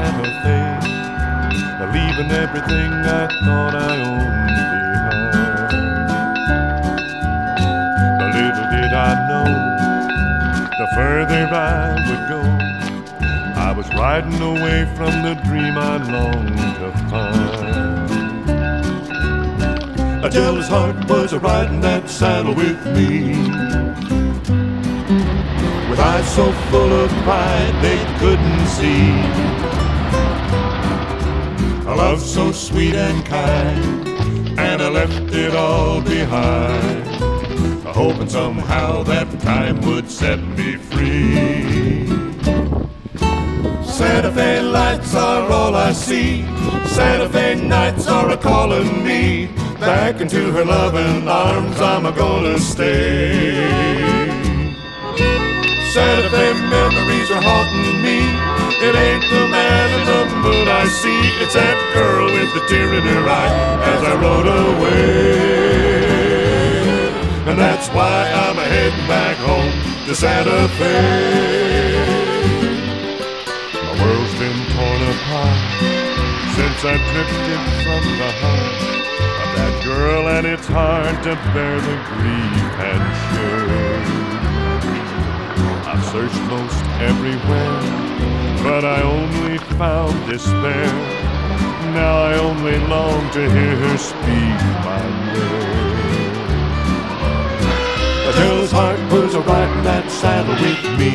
Santa Fe, leaving everything I thought I owned behind. But little did I know, the further I would go, I was riding away from the dream I longed to find. A jealous heart was riding that saddle with me, with eyes so full of pride they couldn't see. A love so sweet and kind, and I left it all behind, hoping somehow that time would set me free. Santa Fe lights are all I see, Santa Fe nights are a-calling me, back into her loving arms I'm a-gonna stay. Santa Fe memories are haunting me, it ain't the man in the moon I see, it's that girl with the tear in her eye as I rode away. And that's why I'm heading back home to Santa Fe. My world's been torn apart since I drifted from the heart of that girl, and it's hard to bear the grief and shame. I've searched most everywhere, but I only found despair. Now I only long to hear her speak my name. A jealous heart was riding that saddle with me,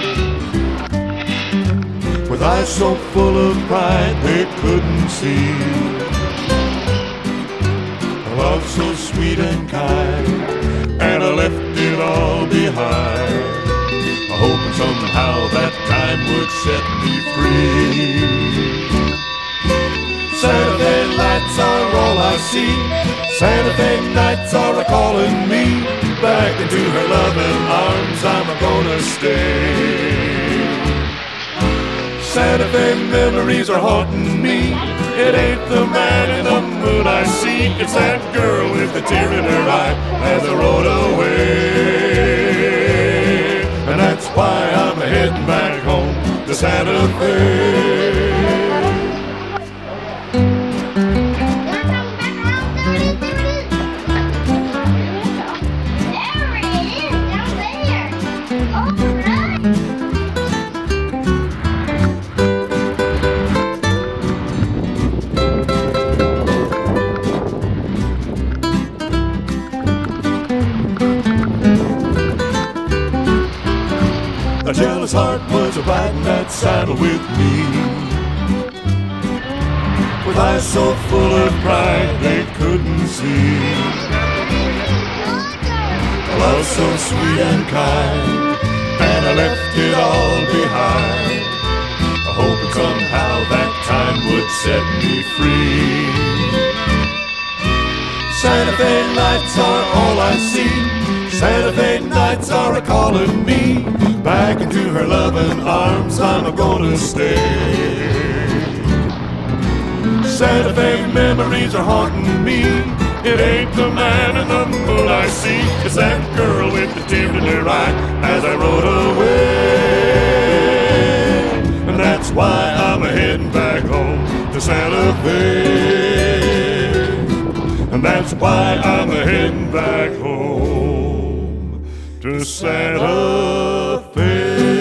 with eyes so full of pride they couldn't see. A love so sweet and kind, and I left it all behind, hoping somehow that time would set me free. Santa Fe lights are all I see, Santa Fe nights are a-calling me, back into her loving arms I'm a-gonna stay. Santa Fe memories are haunting me, it ain't the man in the moon I see, it's that girl with the tear in her eye as I rode away. And that's why I'm heading back home to Santa Fe. A jealous heart was riding that saddle with me, with eyes so full of pride they couldn't see. A love so sweet and kind, and I left it all behind, hoping somehow that time would set me free. Santa Fe lights are all I see, Santa Fe nights are a-calling me, back into her loving arms I'm a-gonna stay. Santa Fe memories are haunting me, it ain't the man in the moon I see, it's that girl with the tear in her eye as I rode away. And that's why I'm heading back home to Santa Fe. And that's why I'm heading back home to Santa Fe.